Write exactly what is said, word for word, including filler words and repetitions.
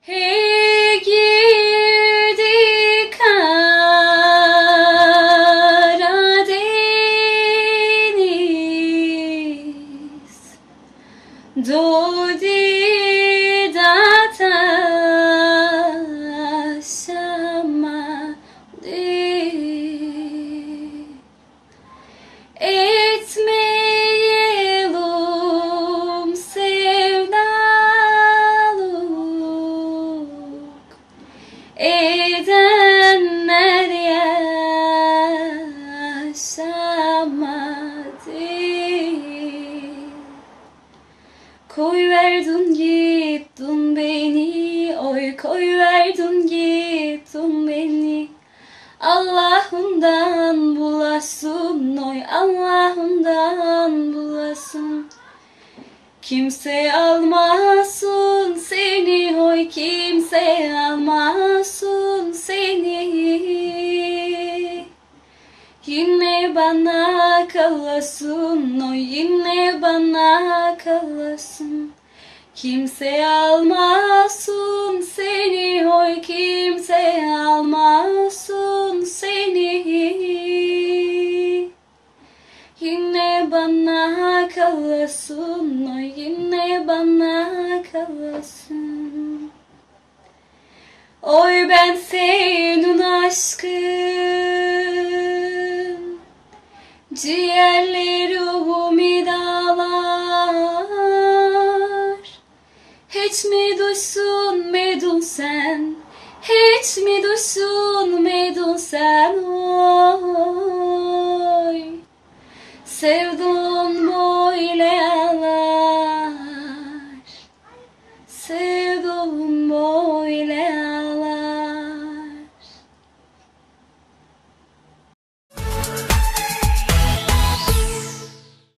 Hey gidi Karadeniz, dodi dataşamadı. Etmeyelim sevdalık, edenler yaşamadı. Koyverdin gittin beni, oy koyverdin gittin beni. Allah'ından bulasın, oy Allah'ından bulasın. Kimse almasın seni, oy kimse almasın seni. Yine bana kalasın, oy yine bana kalasın. Kimse almasın seni, oy kimse almasın seni. Yine bana kalasın, oy yine bana kalasın. Oy ben senin aşkın, ciğerlerimi dağlar. Hiç mi düşünmedin sen, hiç mi düşünmedin sen oy. Sevdum böyle yalan.